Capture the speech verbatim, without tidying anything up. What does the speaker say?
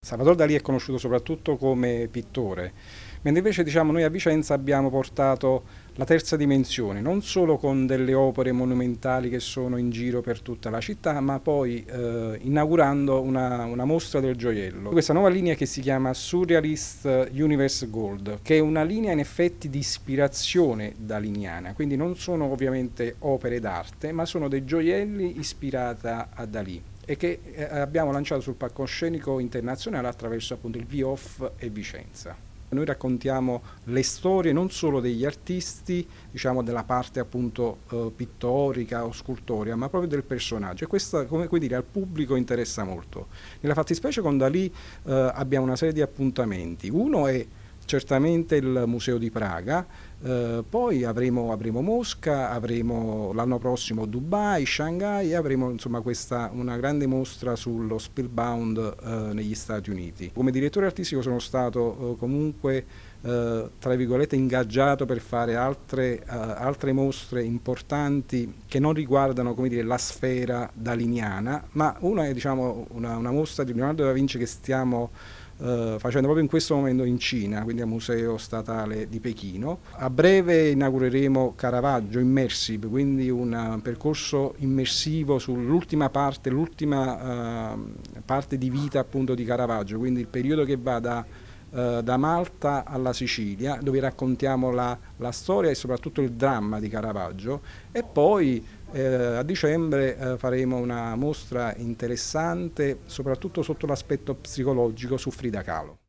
Salvador Dalì è conosciuto soprattutto come pittore, mentre invece diciamo, noi a Vicenza abbiamo portato la terza dimensione, non solo con delle opere monumentali che sono in giro per tutta la città, ma poi eh, inaugurando una, una mostra del gioiello. Questa nuova linea che si chiama Surrealist Universe Gold, che è una linea in effetti di ispirazione daliniana, quindi non sono ovviamente opere d'arte, ma sono dei gioielli ispirati a Dalì e che eh, abbiamo lanciato sul palcoscenico internazionale attraverso appunto il V-Off e Vicenza. Noi raccontiamo le storie non solo degli artisti, diciamo della parte appunto eh, pittorica o scultoria, ma proprio del personaggio, e questo, come, come dire, al pubblico interessa molto. Nella fattispecie con Dalì eh, abbiamo una serie di appuntamenti. Uno è certamente il Museo di Praga, eh, poi avremo, avremo Mosca, avremo l'anno prossimo Dubai, Shanghai e avremo insomma questa, una grande mostra sullo Spellbound eh, negli Stati Uniti. Come direttore artistico sono stato eh, comunque eh, tra virgolette ingaggiato per fare altre, eh, altre mostre importanti che non riguardano, come dire, la sfera daliniana, ma una è diciamo, una, una mostra di Leonardo da Vinci che stiamo Uh, facendo proprio in questo momento in Cina, quindi al Museo Statale di Pechino. A breve inaugureremo Caravaggio Immersive, quindi un percorso immersivo sull'ultima parte, l'ultima uh, parte di vita appunto di Caravaggio, quindi il periodo che va da, uh, da Malta alla Sicilia, dove raccontiamo la, la storia e soprattutto il dramma di Caravaggio, e poi Eh, a dicembre eh, faremo una mostra interessante soprattutto sotto l'aspetto psicologico su Frida Kahlo.